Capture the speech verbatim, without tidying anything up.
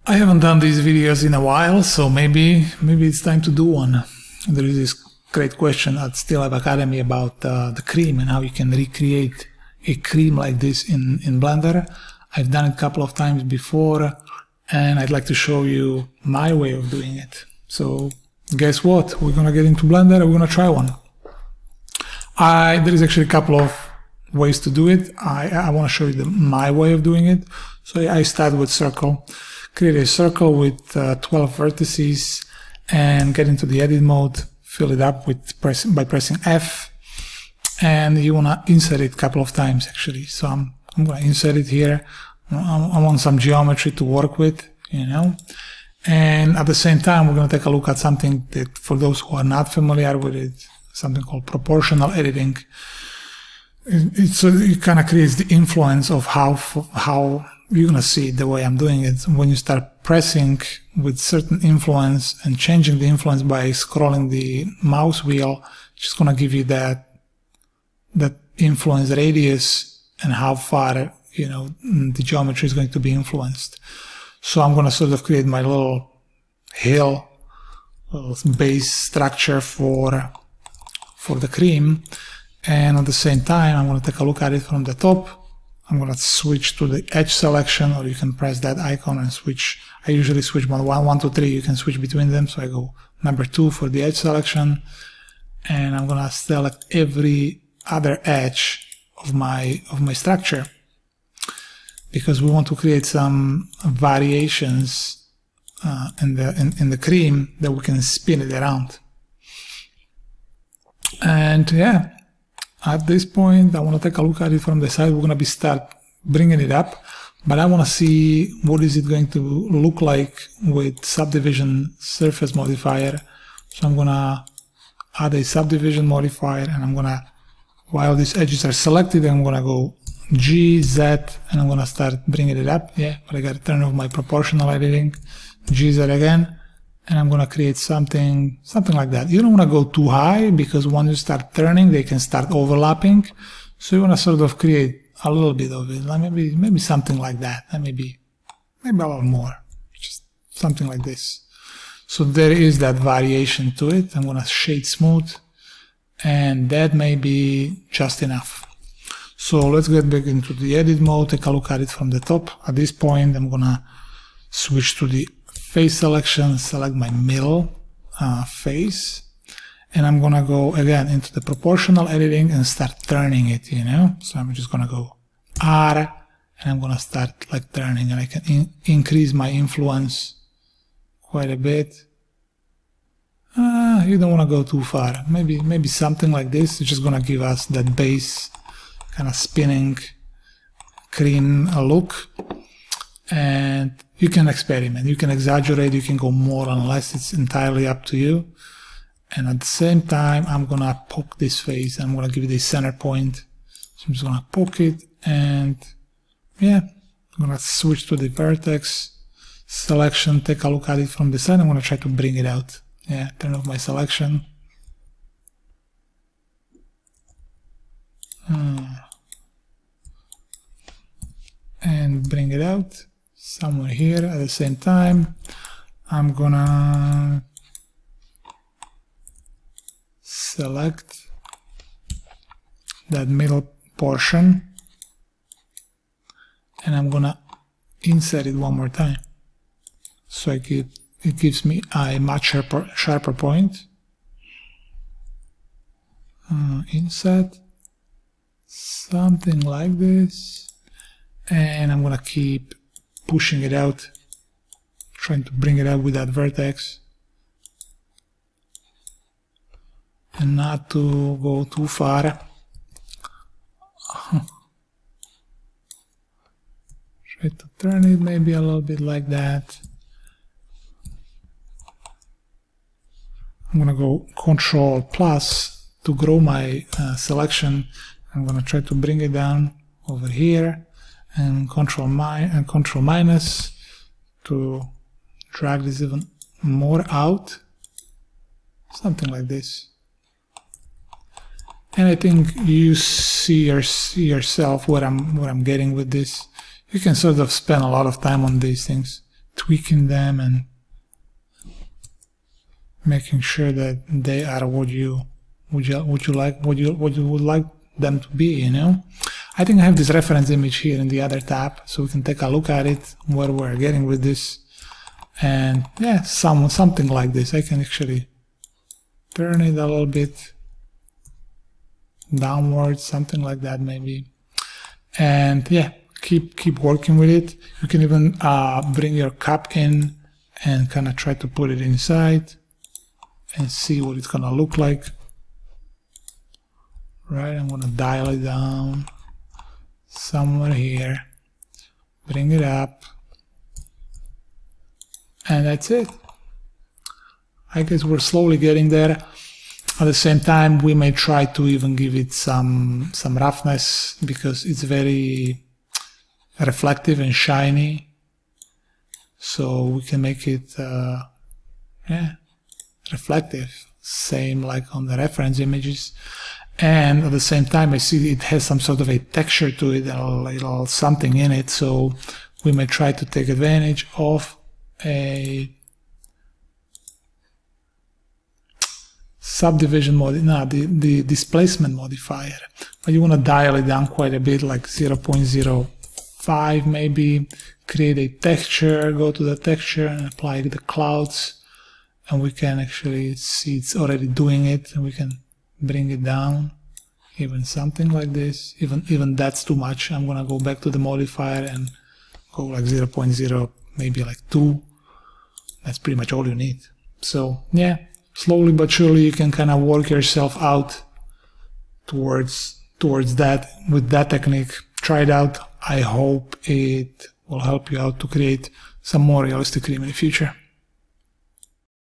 I haven't done these videos in a while, so maybe maybe it's time to do one. There is this great question at Still Life Academy about uh, the cream and how you can recreate a cream like this in, in Blender. I've done it a couple of times before, and I'd like to show you my way of doing it. So guess what? We're gonna get into Blender and we're gonna try one. I, there is actually a couple of ways to do it. I, I want to show you the, my way of doing it. So I start with circle. Create a circle with uh, twelve vertices and get into the edit mode. Fill it up with press, by pressing F. And you want to insert it a couple of times actually. So I'm, I'm going to insert it here. I want some geometry to work with, you know. And at the same time, we're going to take a look at something that, for those who are not familiar with it, something called proportional editing. It, so it kind of creates the influence of how how you're going to see it the way I'm doing it. When you start pressing with certain influence and changing the influence by scrolling the mouse wheel, it's just going to give you that that influence radius and how far, you know, the geometry is going to be influenced. So I'm going to sort of create my little hill, little base structure for for the cream, and at the same time I'm going to take a look at it from the top. I'm going to switch to the edge selection, or you can press that icon and switch. I usually switch one, one, one, two, three. You can switch between them. So I go number two for the edge selection, and I'm going to select every other edge of my of my structure, because we want to create some variations uh, in the in, in the cream that we can spin it around. And yeah. At this point, I want to take a look at it from the side. We're going to be start bringing it up, but I want to see what is it going to look like with subdivision surface modifier. So I'm going to add a subdivision modifier, and I'm going to, while these edges are selected, I'm going to go G, Z, and I'm going to start bringing it up. Yeah, but I got to turn off my proportional editing. G, Z again. And I'm going to create something something like that. You don't want to go too high, because once you start turning, they can start overlapping. So you want to sort of create a little bit of it, like maybe maybe something like that, and maybe maybe a little more, just something like this. So there is that variation to it. I'm going to shade smooth, and that may be just enough. So let's get back into the edit mode, take a look at it from the top. At this point, I'm going to switch to the face selection, select my middle uh, face, and I'm gonna go again into the proportional editing and start turning it, you know. So I'm just gonna go R, and I'm gonna start like turning, and I can in increase my influence quite a bit. Uh, you don't want to go too far. Maybe maybe something like this. It's just gonna give us that base kind of spinning cream look. And you can experiment, you can exaggerate, you can go more or less, it's entirely up to you. And at the same time, I'm gonna poke this face, I'm gonna give it a center point. So I'm just gonna poke it, and yeah, I'm gonna switch to the vertex selection, take a look at it from the side. I'm gonna try to bring it out. Yeah, turn off my selection. Hmm. And bring it out. Somewhere here. At the same time, I'm gonna select that middle portion, and I'm gonna insert it one more time, so I give, it gives me a much sharper, sharper point. Uh, insert something like this, and I'm gonna keep pushing it out, trying to bring it out with that vertex, and not to go too far. Try to turn it maybe a little bit like that. I'm gonna go Control plus to grow my uh, selection. I'm gonna try to bring it down over here, and control mi and control minus to drag this even more out, something like this. And I think you see, your, see yourself what I'm what I'm getting with this. You can sort of spend a lot of time on these things. tweaking them and making sure that they are what you would you would you like what you what you would like them to be, you know. I think I have this reference image here in the other tab, so we can take a look at it, where we're getting with this. And yeah, some something like this. I can actually turn it a little bit downwards, something like that maybe. And yeah, keep keep working with it. You can even uh, bring your cup in and kind of try to put it inside and see what it's gonna look like. Right, I'm gonna dial it down somewhere here, bring it up, and that's it. I guess we're slowly getting there. At the same time, we may try to even give it some some roughness, because it's very reflective and shiny, so we can make it uh, yeah, reflective, same like on the reference images. And at the same time, I see it has some sort of a texture to it, a little something in it, so we may try to take advantage of a subdivision mod, no, the, the displacement modifier. But you want to dial it down quite a bit, like zero point zero five maybe, create a texture, go to the texture and apply the clouds, and we can actually see it's already doing it, and we can bring it down, even something like this. Even even that's too much. I'm gonna go back to the modifier and go like zero point zero, maybe like two. That's pretty much all you need. So yeah, slowly but surely you can kind of work yourself out towards towards that with that technique. Try it out. I hope it will help you out to create some more realistic cream in the future.